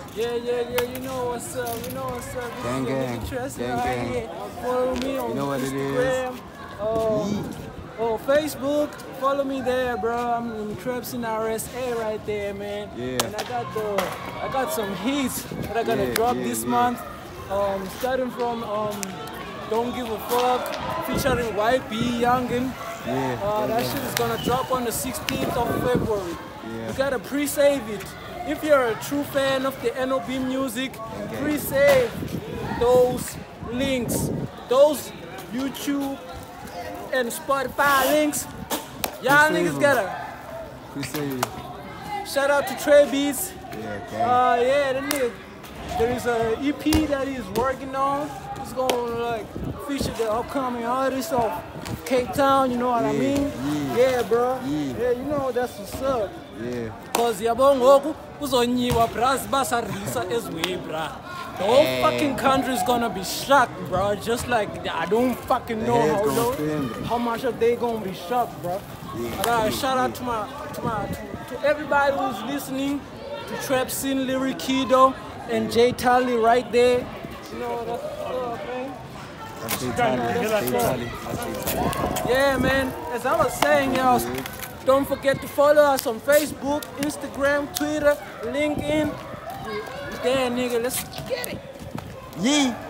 Yeah, you know what's up, you know what's up. This Gang, is your gang. nigga Trusty Gang, right gang. here. Follow me on You know what it is. Instagram, Facebook. Follow me there, bro. I'm in Traps in RSA right there, man. Yeah. And I got some hits that are gonna drop this month. Starting from Don't Give a Fuck, featuring YB Youngin. That shit is gonna drop on the 16th of February. You gotta pre-save it. If you're a true fan of the N.O.B music, pre-save those links, those YouTube and Spotify links. Y'all niggas gotta pre-save. shout out to Trey Beats. Yeah, the nigga. There is a EP that he's working on. It's gonna feature the upcoming artists of Cape Town, you know what I mean? Yeah, bro. Yeah, you know that's what's up. Yeah. Cause yabongoku uzonyiwa bras basarisa ezwe, bro. The whole fucking country is gonna be shocked, bro. Just like I don't fucking know how much of they gonna be shocked, bro. I gotta shout out to everybody who's listening to Trap Scene Lyric Kido and Jay Tally right there. You know that's what's up, man. Yeah, man. As I was saying, y'all, don't forget to follow us on Facebook, Instagram, Twitter, LinkedIn. There, nigga. Let's get it. Yee.